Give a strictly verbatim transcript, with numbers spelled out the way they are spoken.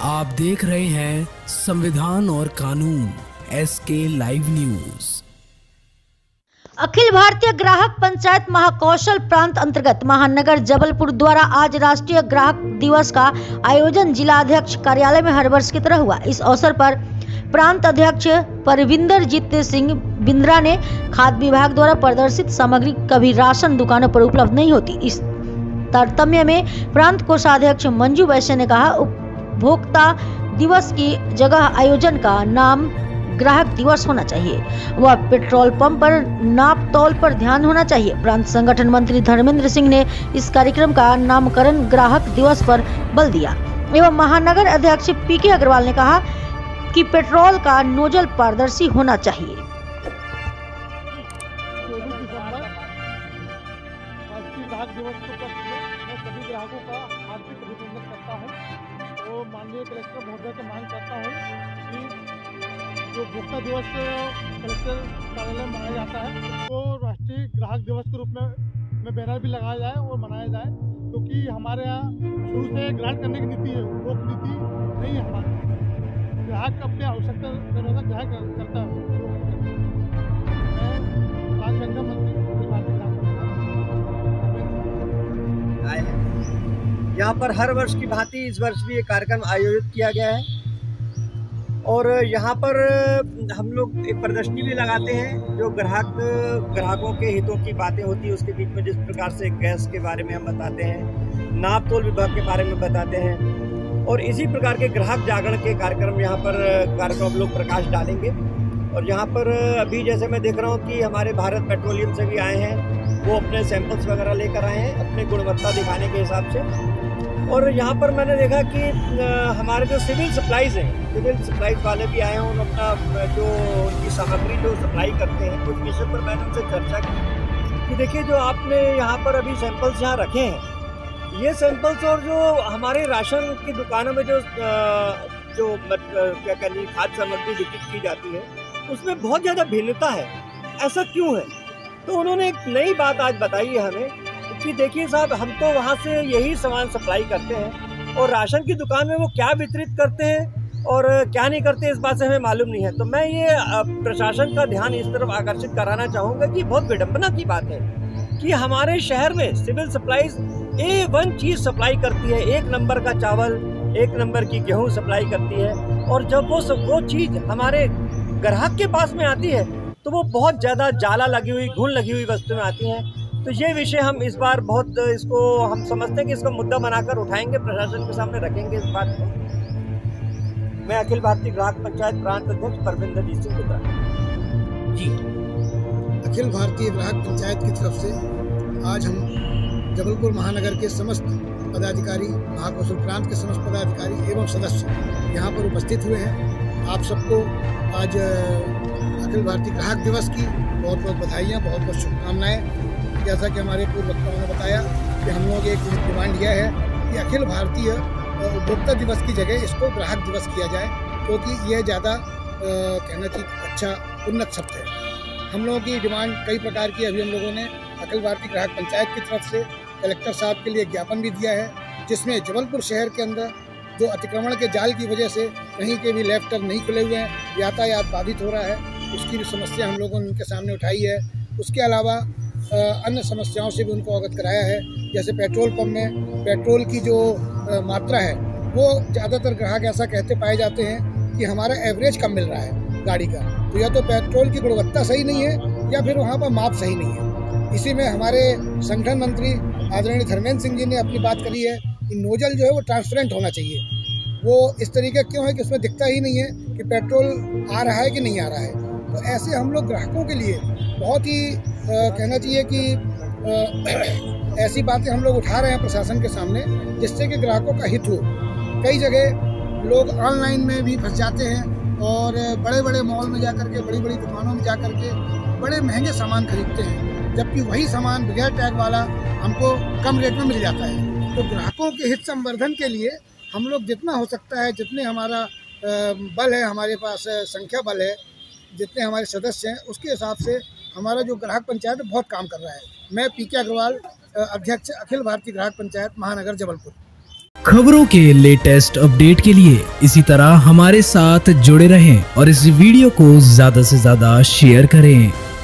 आप देख रहे हैं संविधान और कानून एस के लाइव न्यूज। अखिल भारतीय ग्राहक पंचायत महाकौशल प्रांत अंतर्गत महानगर जबलपुर द्वारा आज राष्ट्रीय ग्राहक दिवस का आयोजन जिला अध्यक्ष कार्यालय में हर वर्ष की तरह हुआ। इस अवसर पर प्रांत अध्यक्ष परविंदर जीत सिंह बिंद्रा ने खाद्य विभाग द्वारा प्रदर्शित सामग्री कभी राशन दुकानों पर उपलब्ध नहीं होती। इस तारतम्य में प्रांत कोषाध्यक्ष मंजू वैश्य ने कहा, उपभोक्ता दिवस की जगह आयोजन का नाम ग्राहक दिवस होना चाहिए। वह पेट्रोल पंप पर नाप तौल पर ध्यान होना चाहिए। प्रांत संगठन मंत्री धर्मेंद्र सिंह ने इस कार्यक्रम का नामकरण ग्राहक दिवस पर बल दिया एवं महानगर अध्यक्ष पी के अग्रवाल ने कहा कि पेट्रोल का नोजल पारदर्शी होना चाहिए। ग्राहकों का हार्दिक अभिनंदन करता हूँ और माननीय कलेक्टर महोदय से मांग करता हूँ कि जो उपभोक्ता दिवस कलेक्टर कार्यालय में मनाया जाता है तो राष्ट्रीय ग्राहक दिवस के रूप में में बैनर भी लगाया जाए और मनाया जाए, क्योंकि तो हमारे यहाँ शुरू से ग्राहक करने की नीति है, उपभोग नीति नहीं है। हमारी ग्राहक अपनी आवश्यकता के अनुसार ग्राहक करता है। मैं राज्य संगठन मंत्री आए हैं। यहाँ पर हर वर्ष की भांति इस वर्ष भी एक कार्यक्रम आयोजित किया गया है और यहाँ पर हम लोग एक प्रदर्शनी भी लगाते हैं जो ग्राहक ग्राहकों के हितों की बातें होती है। उसके बीच में जिस प्रकार से गैस के बारे में हम बताते हैं, नाप तोल विभाग के बारे में बताते हैं और इसी प्रकार के ग्राहक जागरण के कार्यक्रम यहाँ पर कार्यक्रम हम लोग प्रकाश डालेंगे। और यहाँ पर अभी जैसे मैं देख रहा हूँ कि हमारे भारत पेट्रोलियम से भी आए हैं, वो अपने सैंपल्स वगैरह लेकर आए हैं अपने गुणवत्ता दिखाने के हिसाब से। और यहाँ पर मैंने देखा कि हमारे जो सिविल सप्लाईज हैं, सिविल सप्लाईज वाले भी आए हैं और अपना जो उनकी सामग्री जो सप्लाई करते हैं, उस विषय पर मैंने उनसे चर्चा की कि देखिए जो आपने यहाँ पर अभी सैंपल्स यहाँ रखे हैं, ये सैंपल्स और जो हमारे राशन की दुकानों में जो जो क्या कह लीजिए खाद्य सामग्री वितरित की जाती है, उसमें बहुत ज़्यादा भिन्नता है। ऐसा क्यों है? तो उन्होंने एक नई बात आज बताई है हमें कि देखिए साहब, हम तो वहाँ से यही सामान सप्लाई करते हैं और राशन की दुकान में वो क्या वितरित करते हैं और क्या नहीं करते इस बात से हमें मालूम नहीं है। तो मैं ये प्रशासन का ध्यान इस तरफ आकर्षित कराना चाहूँगा कि बहुत विडंबना की बात है कि हमारे शहर में सिविल सप्लाईज ए वन चीज़ सप्लाई करती है, एक नंबर का चावल, एक नंबर की गेहूँ सप्लाई करती है और जब वो सब वो चीज़ हमारे ग्राहक के पास में आती है तो वो बहुत ज़्यादा जाला लगी हुई, घुन लगी हुई वस्तु में आती हैं। तो ये विषय हम इस बार बहुत इसको हम समझते हैं कि इसका मुद्दा बनाकर उठाएंगे, प्रशासन के सामने रखेंगे इस बात को। मैं अखिल भारतीय ग्राहक पंचायत प्रांत अध्यक्ष परविंदर जीत सिंह बिंद्रा जी। अखिल भारतीय ग्राहक पंचायत की तरफ से आज हम जबलपुर महानगर के समस्त पदाधिकारी, महाकौशल प्रांत के समस्त पदाधिकारी एवं सदस्य यहाँ पर उपस्थित हुए हैं। आप सबको आज अखिल भारतीय ग्राहक दिवस की बहुत बहुत बधाइयाँ, बहुत बहुत शुभकामनाएं। जैसा कि हमारे पूर्व वक्ताओं ने बताया कि हम लोग एक डिमांड यह है कि अखिल भारतीय उपभोक्ता दिवस की जगह इसको ग्राहक दिवस किया जाए, क्योंकि यह ज़्यादा कहना चाहिए अच्छा उन्नत शब्द है। हम लोगों की डिमांड कई प्रकार की, अभी हम लोगों ने अखिल भारतीय ग्राहक पंचायत की तरफ से कलेक्टर साहब के लिए ज्ञापन भी दिया है, जिसमें जबलपुर शहर के अंदर जो अतिक्रमण के जाल की वजह से कहीं के भी लेफ्ट टर्न नहीं खुले हुए हैं, यातायात बाधित हो रहा है, उसकी भी समस्या हम लोगों ने उनके सामने उठाई है। उसके अलावा अन्य समस्याओं से भी उनको अवगत कराया है। जैसे पेट्रोल पंप में पेट्रोल की जो मात्रा है वो ज़्यादातर ग्राहक ऐसा कहते पाए जाते हैं कि हमारा एवरेज कम मिल रहा है गाड़ी का, तो या तो पेट्रोल की गुणवत्ता सही नहीं है या फिर वहाँ पर माप सही नहीं है। इसी में हमारे संगठन मंत्री आदरणीय धर्मेंद्र सिंह जी ने अपनी बात करी है कि नोजल जो है वो ट्रांसपेरेंट होना चाहिए। वो इस तरीके क्यों है कि उसमें दिखता ही नहीं है कि पेट्रोल आ रहा है कि नहीं आ रहा है। तो ऐसे हम लोग ग्राहकों के लिए बहुत ही आ, कहना चाहिए कि आ, ऐसी बातें हम लोग उठा रहे हैं प्रशासन के सामने, जिससे कि ग्राहकों का हित हो। कई जगह लोग ऑनलाइन में भी फंस जाते हैं और बड़े बड़े मॉल में जाकर के, बड़ी बड़ी दुकानों में जाकर के बड़े महंगे सामान खरीदते हैं, जबकि वही सामान बगैर टैग वाला हमको कम रेट में मिल जाता है। तो ग्राहकों के हित संवर्धन के लिए हम लोग जितना हो सकता है, जितने हमारा बल है, हमारे पास संख्या बल है, जितने हमारे सदस्य हैं, उसके हिसाब से हमारा जो ग्राहक पंचायत बहुत काम कर रहा है। मैं पी के अग्रवाल, अध्यक्ष अखिल भारतीय ग्राहक पंचायत महानगर जबलपुर। खबरों के लेटेस्ट अपडेट के लिए इसी तरह हमारे साथ जुड़े रहें और इस वीडियो को ज्यादा से ज्यादा शेयर करें।